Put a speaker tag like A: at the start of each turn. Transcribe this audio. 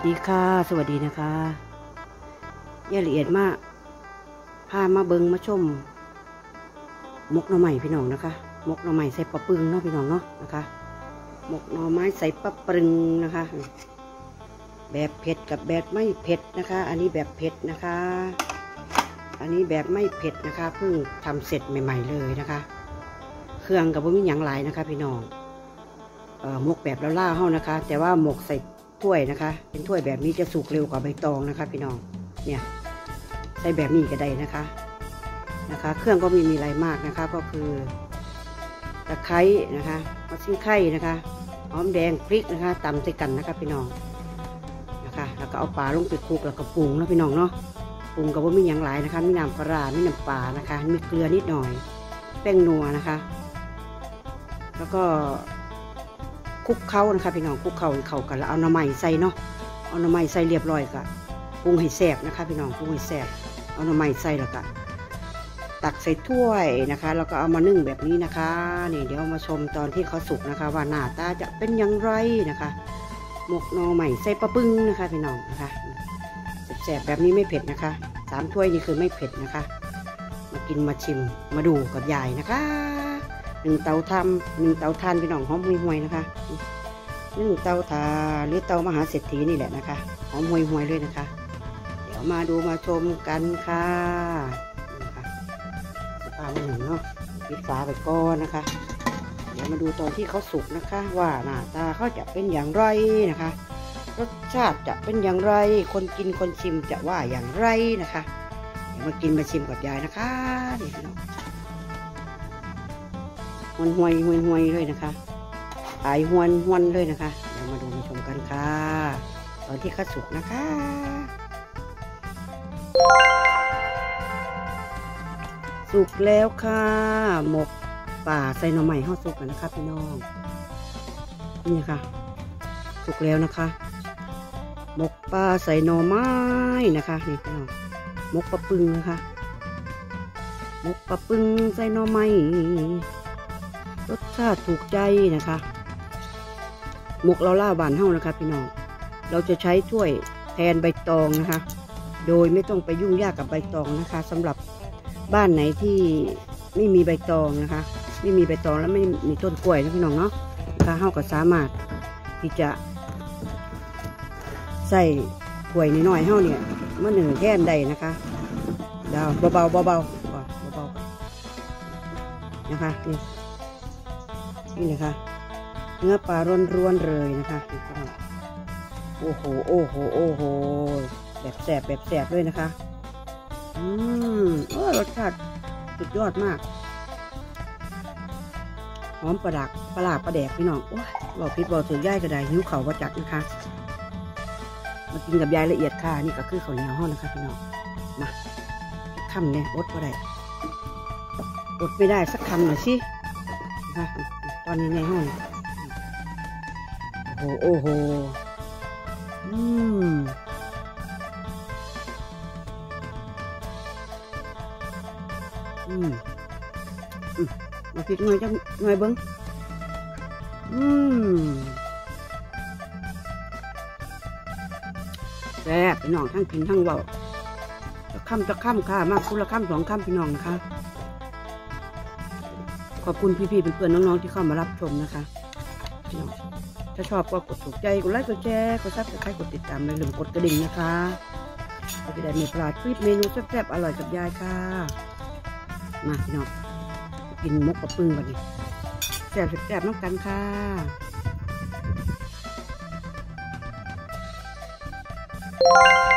A: สดีค่ะสวัสดีนะคะย่าละเอียดมากพามาเบิงมาชมมกหน่อไม้พี่น้องนะคะมกหน่อไม้ใส่ปลาปึงเนาะพี่น้องเนาะนะคะมกหน่อไม้ใส่ปลาปึงนะคะแบบเผ็ดกับแบบไม่เผ็ดนะคะอันนี้แบบเผ็ดนะคะอันนี้แบบไม่เผ็ดนะคะเพิ่งทำเสร็จใหม่ๆเลยนะคะเครื่องกับว่ามีอย่างไรนะคะพี่น้องมกแบบล่าๆเฮานะคะแต่ว่าหมกใส่ถ้วยนะคะเป็นถ้วยแบบนี้จะสุกเร็วกว่าใบตองนะคะพี่น้องเนี่ยใส่แบบนี้ก็ได้นะคะเครื่องก็มีอะไรมากนะคะก็คือตะไคร้นะคะมะขิงไข่นะคะหอมแดงพริกนะคะตำใส่กันนะคะพี่น้องนะคะแล้วก็เอาปลาลงไปคลุกแล้วก็ปรุงนะพี่น้องเนาะปรุงกับว่ามีอย่างไรนะคะมีน้ำปลามีน้ำปลานะคะมีเกลือนิดหน่อยแป้งนัวนะคะแล้วก็คลุกเคล้านะคะพี่น้องคลุกเคล้าให้เข้ากันแล้วเอาหน่อไม้ใส่เนาะเอาหน่อไม้ใส่เรียบร้อยก็ปรุงให้แซ่บนะคะพี่น้องปรุงให้แซ่บเอาหน่อไม้ใส่แล้วก็ตักใส่ถ้วยนะคะแล้วก็เอามานึ่งแบบนี้นะคะนี่เดี๋ยวมาชมตอนที่เขาสุกนะคะว่าหน้าตาจะเป็นอย่างไรนะคะหมกหน่อไม้ใส่ปลาปึ้งนะคะพี่น้องนะคะแซ่บแบบนี้ไม่เผ็ดนะคะ3 ถ้วยนี่คือไม่เผ็ดนะคะมากินมาชิมมาดูกับยายนะคะ1 เตาทำ1 เตาทานพี่น้องหอมห่วยๆนะคะ1 เตาถ่านหรือเตามหาเศรษฐีนี่แหละนะคะหอมห่วยๆเลยนะคะเดี๋ยวมาดูมาชมกันค่ะปลาหนึ่งเนาะปิดฝาไปก่อนนะคะเดี๋ยวมาดูตอนที่เขาสุกนะคะว่าหน้าตาเขาจะเป็นอย่างไรนะคะรสชาติจะเป็นอย่างไรคนกินคนชิมจะว่าอย่างไรนะคะเดี๋ยวมากินมาชิมกับยายนะคะนี่พี่น้องห่วยเลยนะคะหายหวนเลยนะคะเดี๋ยวมาดูมาชมกันค่ะตอนที่เขาสุกนะคะสุกแล้วค่ะหมกป่าใส่หน่อไม้ห่อสุกกันนะคะพี่น้องนี่ค่ะสุกแล้วนะคะหมกปลาใส่หน่อไม้นะคะนี่พี่น้องหมกปลาปึงนะคะหมกปลาปึงใส่หน่อไม้รสชาติถูกใจนะคะหมกเราล่าบานเฮ้านะคะพี่น้องเราจะใช้ถ้วยแทนใบตองนะคะโดยไม่ต้องไปยุ่งยากกับใบตองนะคะสำหรับบ้านไหนที่ไม่มีใบตองนะคะไม่มีใบตองแล้วไม่มีต้นกล้วยนะพี่น้องเนาะนะคะเฮ้าก็สามารถที่จะใส่ถ้วยน้อยๆเฮ้าเนี่ยมาหนึ่งแท่นได้นะคะเดาเบานะคะนี่เลยค่ะเนื้อปลาร้วนๆเลยนะคะโอ้โหแบบแสบด้วยนะคะรสชาติสุดยอดมากหอมปลาแดกพี่น้องโอ้ยบอกพิษบอกถือย่ายก็ได้หิวเข่าว่าจัดนะคะมากินกับยายละเอียดค่ะนี่ก็คือข้าวเหนียวห่อนะคะพี่น้องมาคำเนี่ยอดก็ได้อดไม่ได้สักคำหน่อยสินะคะตอนนี้ในห้องโอ้โหมาพริกหน่อยจังหน่อยเบิ้งแซ่บพี่น้องทั้งกินทั้งเบาจะค่ำค่ะมากคุณละค่ำ2 ค่ำพี่น้องนะคะขอบคุณพี่ๆเพื่อนๆน้องๆที่เข้ามารับชมนะคะพี่น้องถ้าชอบก็กดถูกใจกดไลค์กดแชร์กดซับสไครต์กดติดตามและลืมกดกระดิ่งนะคะจะได้ไม่พลาดคลิปเมนูแซ่บๆอร่อยกับยายค่ะมาพี่น้องกินมกปลาปึ้งกันดิแซ่บน้ำกันค่ะ